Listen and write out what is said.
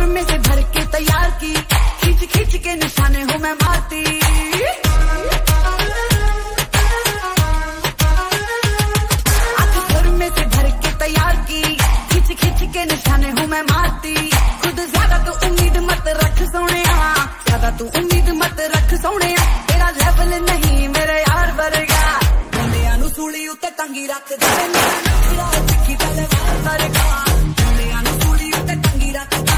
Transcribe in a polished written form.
में से भर के तैयार की, खींच खींच के निशाने हूँ मैं मारती। आंख में से भर के तैयार की, खींच खींच के निशाने हूँ मैं मारती। खुद ज्यादा तो उम्मीद मत रख सोने, ज्यादा तू उम्मीद मत रख सोने। तेरा लेवल नहीं मेरे यार वर्गा, मुंडिया नू सूली उत्ते टंगी रख दे। मेरा नखरा दिखी तलवार वर्गा, मुंडिया नू सूली उत्ते टंगी रख दे।